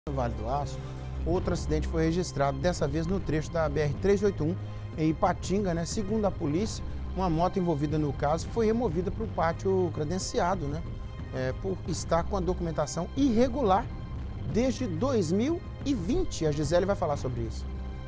No Vale do Aço, outro acidente foi registrado, dessa vez no trecho da BR-381, em Ipatinga, né? Segundo a polícia, uma moto envolvida no caso foi removida para o pátio credenciado, né? Por estar com a documentação irregular desde 2020. A Gisele vai falar sobre isso.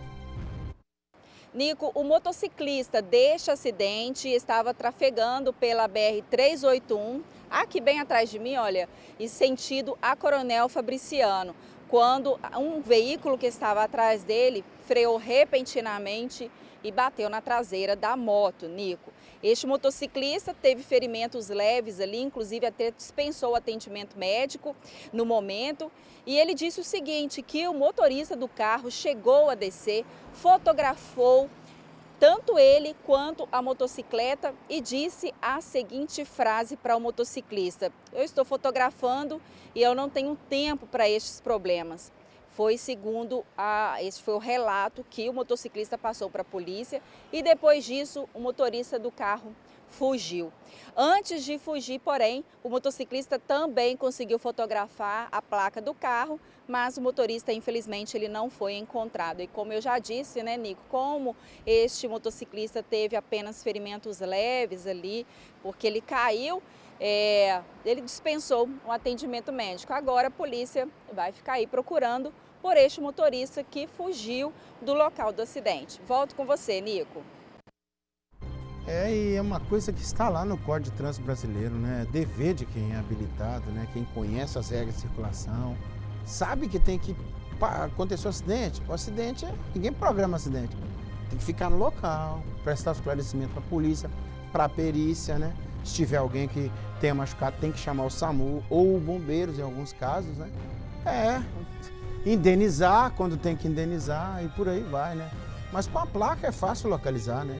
Nico, o motociclista deste acidente estava trafegando pela BR-381, aqui bem atrás de mim, olha, e sentido a Coronel Fabriciano, quando um veículo que estava atrás dele freou repentinamente e bateu na traseira da moto, Nico. Este motociclista teve ferimentos leves ali, inclusive até dispensou o atendimento médico no momento. E ele disse o seguinte, que o motorista do carro chegou a descer, fotografou tanto ele quanto a motocicleta e disse a seguinte frase para o motociclista: "Eu estou fotografando e eu não tenho tempo para estes problemas." Esse foi o relato que o motociclista passou para a polícia e depois disso o motorista do carro fugiu. Antes de fugir, porém, o motociclista também conseguiu fotografar a placa do carro, mas o motorista, infelizmente, ele não foi encontrado. E como eu já disse, né, Nico, como este motociclista teve apenas ferimentos leves ali, porque ele caiu, ele dispensou um atendimento médico. Agora a polícia vai ficar aí procurando por este motorista que fugiu do local do acidente. Volto com você, Nico. E é uma coisa que está lá no Código de Trânsito Brasileiro, né? Dever de quem é habilitado, né? Quem conhece as regras de circulação, sabe que tem que acontecer um acidente. O acidente, ninguém programa acidente. Tem que ficar no local, prestar esclarecimento para a polícia, para a perícia, né? Se tiver alguém que tenha machucado, tem que chamar o SAMU ou bombeiros em alguns casos, né? Indenizar quando tem que indenizar e por aí vai, né? Mas com a placa é fácil localizar, né?